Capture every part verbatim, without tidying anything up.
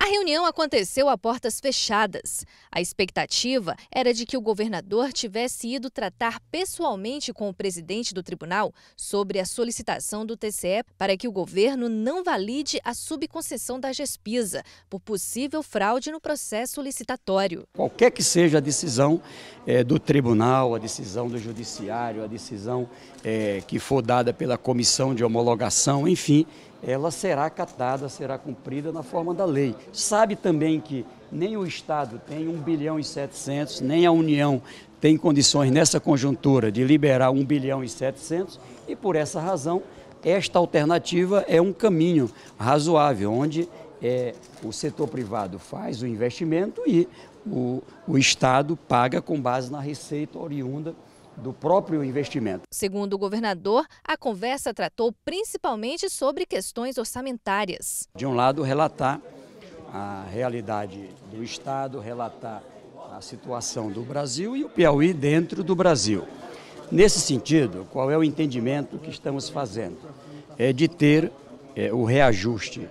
reunião aconteceu a portas fechadas. A expectativa era de que o governador tivesse ido tratar pessoalmente com o presidente do tribunal sobre a solicitação do T C E para que o governo não valide a subconcessão da Gespisa por possível fraude no processo licitatório. Qualquer que seja a decisão é, do tribunal, a decisão do judiciário, a decisão é, que for dada pela comissão de homologação, enfim, ela será acatada, será cumprida na forma da lei. Sabe também que nem o Estado tem um bilhão e setecentos, nem a União tem condições nessa conjuntura de liberar um bilhão e setecentos e por essa razão esta alternativa é um caminho razoável, onde é, o setor privado faz o investimento e o, o Estado paga com base na receita oriunda do próprio investimento. Segundo o governador, a conversa tratou principalmente sobre questões orçamentárias. De um lado, relatar a realidade do Estado, relatar a situação do Brasil e o Piauí dentro do Brasil. Nesse sentido, qual é o entendimento que estamos fazendo? É de ter é, o reajuste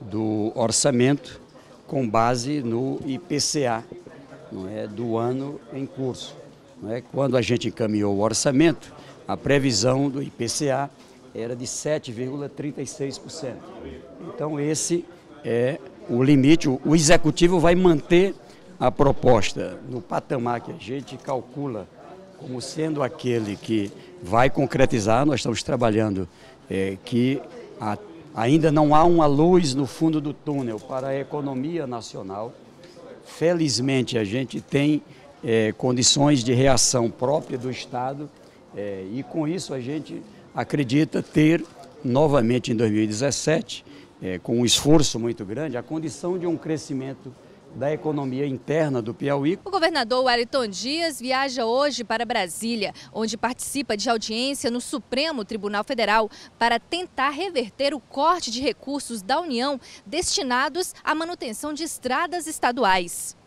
do orçamento com base no I P C A, não é, do ano em curso. Não é? Quando a gente encaminhou o orçamento, a previsão do I P C A era de sete vírgula trinta e seis por cento. Então esse é o limite, o executivo vai manter a proposta no patamar que a gente calcula como sendo aquele que vai concretizar. Nós estamos trabalhando é, que a, ainda não há uma luz no fundo do túnel para a economia nacional. Felizmente a gente tem É, condições de reação própria do Estado é, e com isso a gente acredita ter novamente em dois mil e dezessete, é, com um esforço muito grande, a condição de um crescimento da economia interna do Piauí. O governador Wellington Dias viaja hoje para Brasília, onde participa de audiência no Supremo Tribunal Federal para tentar reverter o corte de recursos da União destinados à manutenção de estradas estaduais.